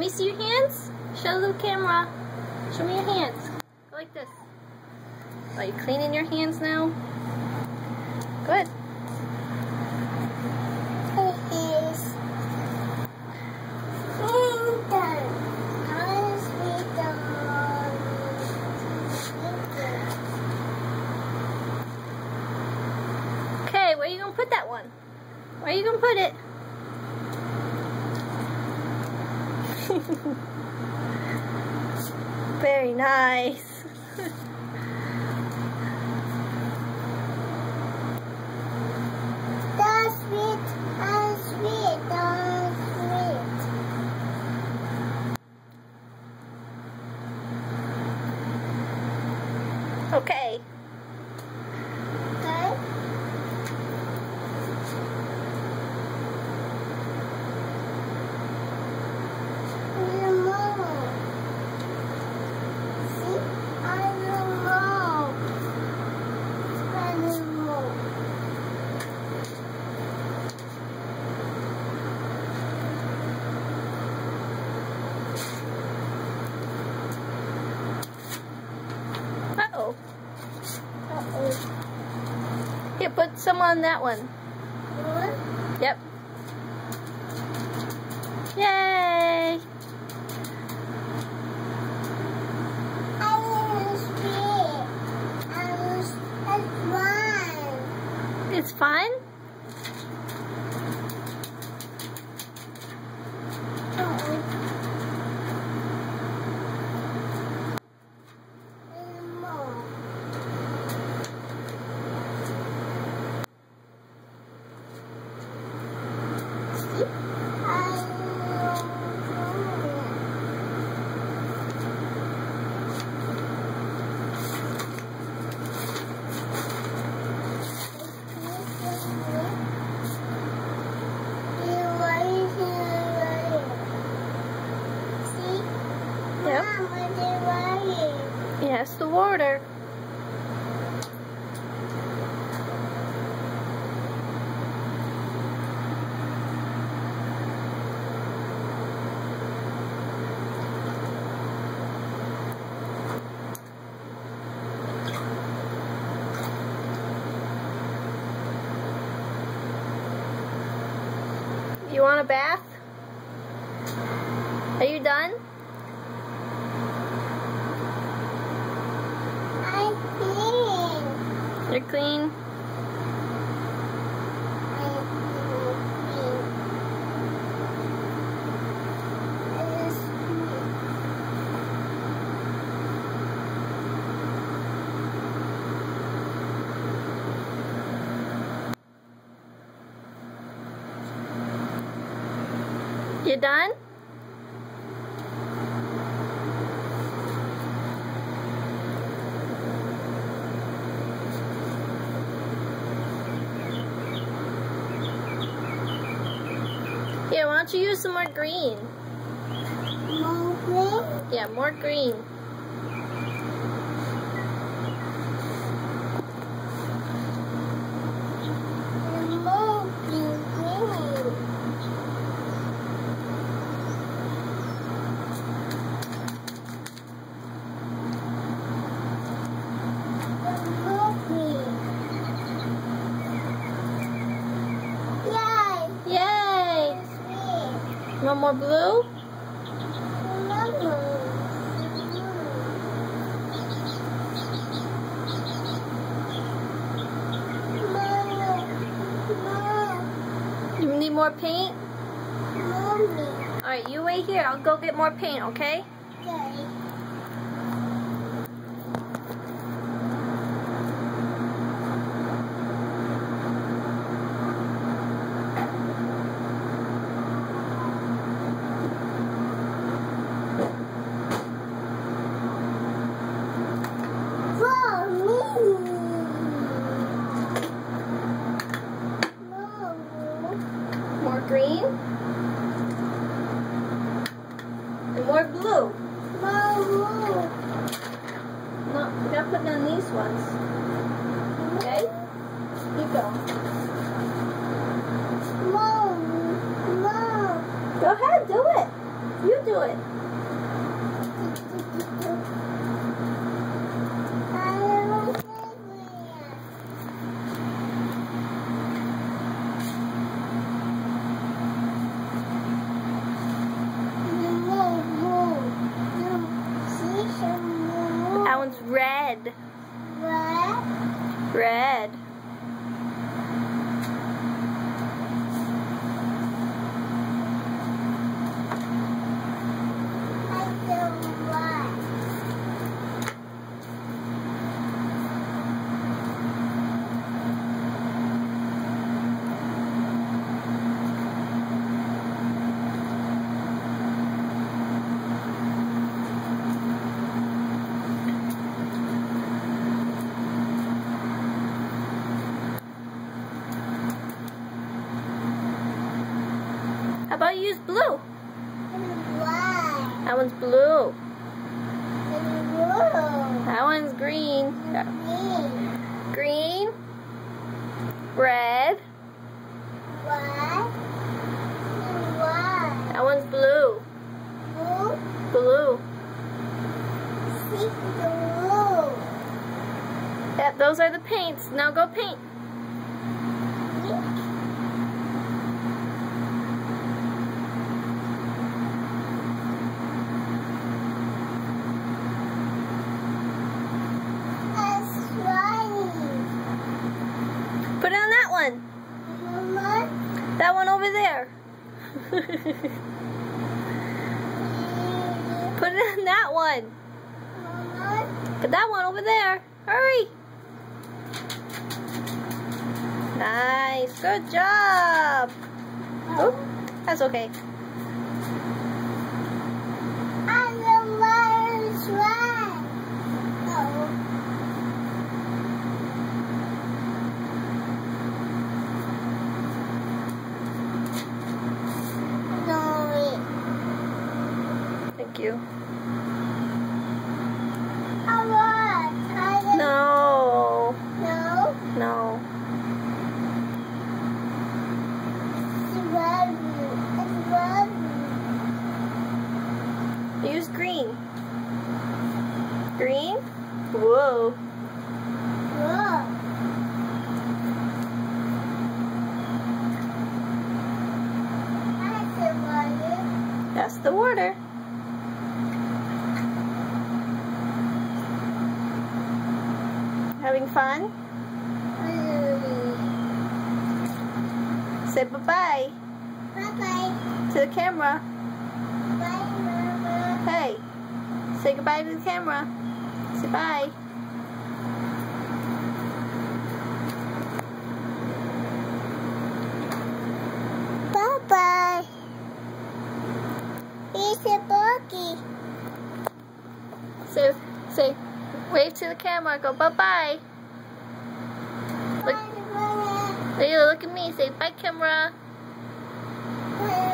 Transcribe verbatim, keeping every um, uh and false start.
me see your hands. Show the camera. Show me your hands. Go like this. Are you cleaning your hands now? Good. Okay, where are you going to put that one? Where are you going to put it? Very nice. That's sweet, that's sweet, that's sweet. Okay. Okay. Uh-oh. Uh-oh. Here, put some on that one. What? Yep. Yay! I want to see. I was, It's it's fun. fun? Yes, the water. You want a bath? Are you done? I'm clean. You're clean? I'm clean. It's You done? Here, why don't you use some more green? more green. Yeah, more green. More green. More green. Yay! Yay! Sweet. You want more blue? You need more paint? Mommy. Alright, you wait here. I'll go get more paint, okay? Okay. More green. And more blue. No, you gotta put down these ones. Okay? You go. Go ahead, do it. You do do it. That one's red. Red. Red. How about you use blue? White. That one's blue. Blue. That one's green. Green. Green. Red. White. White. That one's blue. Blue. Blue. Six blue. Yep, those are the paints. Now go paint. Put it on that one. Mama. That one over there. Put it on that one. Mama. Put that one over there. Hurry. Nice. Good job. Oh, that's okay. I don't want to try. No. Thank you. I want. I No. No. No. It's red. It's red. Use green. Green? Whoa. Whoa. That's the water. That's the water. Having fun? Say bye-bye Bye-bye. to the camera. Bye, Mama. Hey, say goodbye to the camera. Say bye. Bye-bye. It's a buggy. Say, say, wave to the camera. Go bye-bye. Look, Bye, Mama. Lilu, look at me. Say bye, camera. Bye.